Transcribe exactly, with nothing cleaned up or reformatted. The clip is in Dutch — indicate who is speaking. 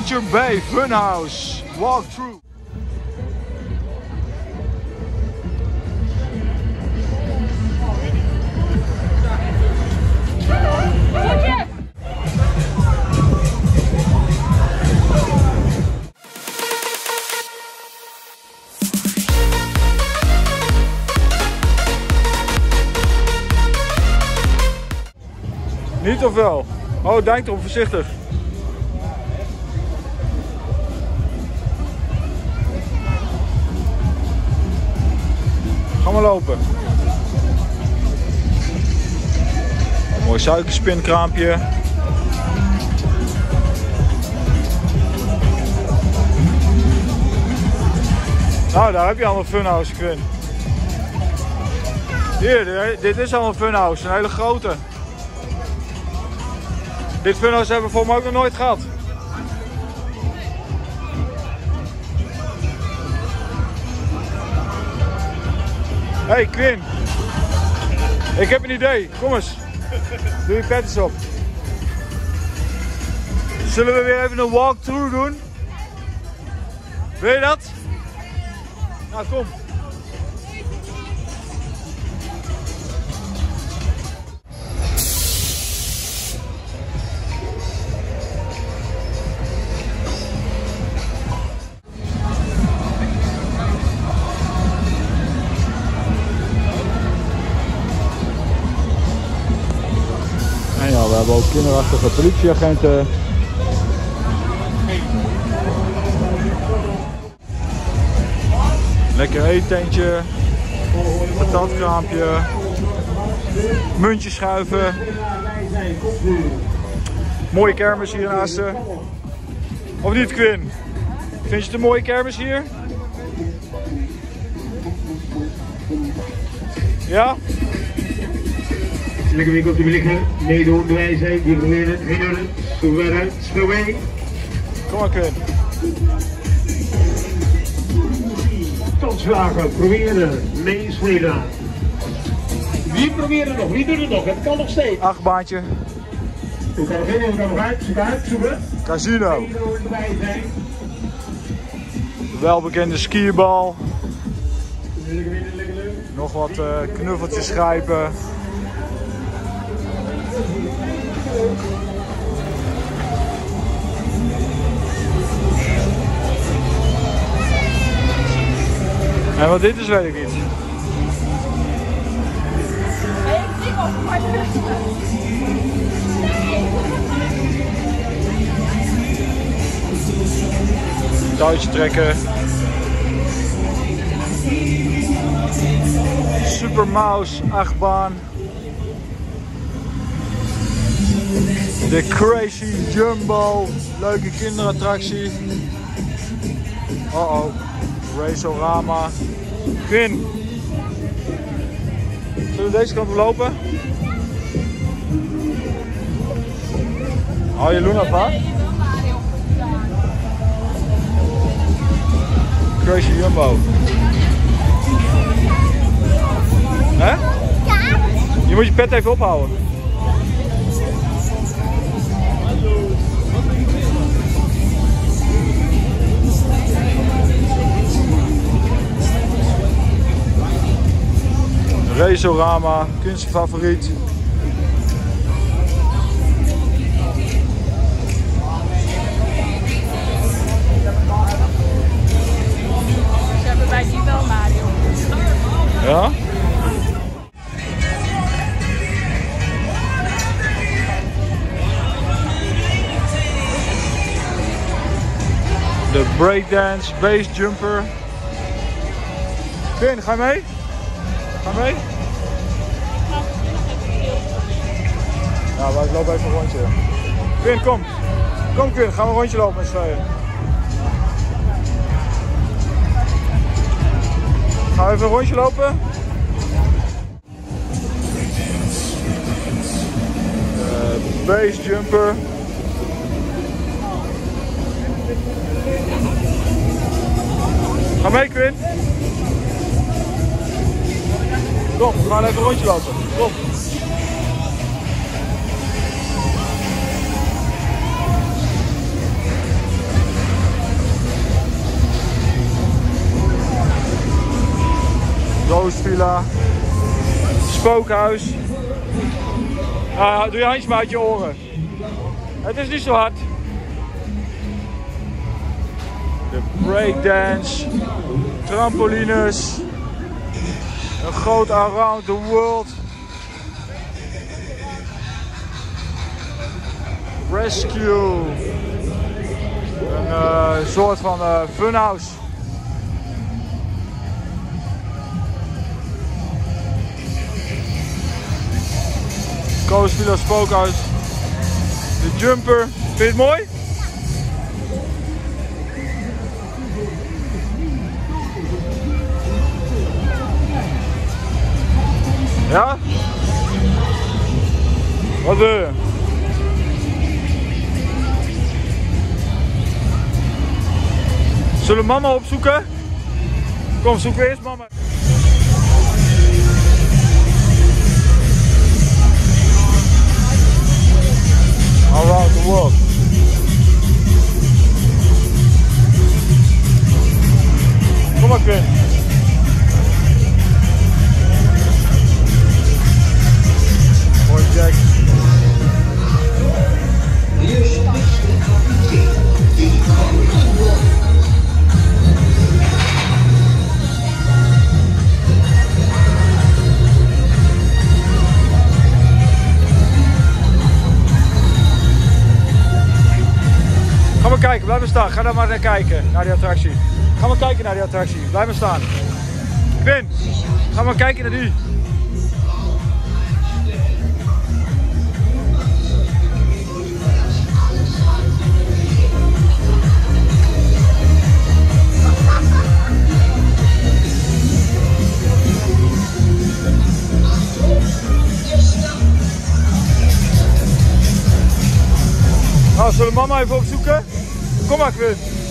Speaker 1: Adventure Bay Funhouse walkthrough. Niet of wel? Oh, denk erop, voorzichtig. Ga maar lopen. Mooi suikerspinkraampje. Nou, daar heb je al een funhouse, Quinn. Hier, dit is al een funhouse, een hele grote. Dit funhouse hebben we voor mij ook nog nooit gehad. Hey Quinn, ik heb een idee. Kom eens, doe je pet eens op. Zullen we weer even een walkthrough doen? Wil je dat? Nou, kom. We hebben ook kinderachtige politieagenten. Lekker eetentje. Patatkraampje. Muntjes schuiven. Mooie kermis hier naast ze. Of niet, Quinn? Vind je het een mooie kermis hier? Ja?
Speaker 2: Lekker winkel op de liggen, meedoen, wij zijn, die proberen, meedoen, soeverein, speel mee.
Speaker 1: Kom maar, Quinn.
Speaker 2: Kansslagen, proberen, meespelen. Wie probeert het nog, wie doet het nog, het kan nog steeds.
Speaker 1: Achtbaantje.
Speaker 2: Hoe kan het in, hoe kan het uit, zoek uit, zoeken.
Speaker 1: Casino.
Speaker 2: Meedoen, erbij zijn.
Speaker 1: De welbekende skierbal.
Speaker 2: Lekker winnen, lekker leuk.
Speaker 1: Nog wat uh, knuffeltjes grijpen. En wat dit is, weet ik niet. Touwtje trekken. Super Mouse achtbaan. De Crazy Jumbo. Leuke kinderattractie. Oh oh. Racerama. Quinn. Zullen we deze kant op lopen? Hou je Luna vast? Crazy Jumbo. Hè? Ja. Je moet je pet even ophouden. Racerama, Quinns favoriet. Ze
Speaker 3: hebben bij die wel Mario.
Speaker 1: Ja? De breakdance base jumper. Quinn, ga je mee? Ga mee? Ja, maar ik loop even een rondje. Quinn, kom. Kom Quinn, gaan we een rondje lopen met z'n tweeën. Gaan we even een rondje lopen? Uh, base jumper. Ga mee Quinn. Kom, we gaan even een rondje lopen. Kom. spookhuis. Ah, doe je handjes maar uit je oren. Het is niet zo hard. De breakdance, trampolines, een groot around the world. Rescue. Een uh, soort van uh, funhouse. Koosvilla Spookhuis. De jumper. Vind je het mooi? Ja? Wat wil je? Zullen we mama opzoeken? Kom, zoeken we eerst mama. Around the world. Kom maar, Quinn. Mooi, Jack. Ga maar kijken, blijf maar staan. Ga daar maar naar kijken, naar die attractie. Ga maar kijken naar die attractie, blijf maar staan. Quinn, ga maar kijken naar die. Nou, zullen we mama even opzoeken? Kom maar, Quinn.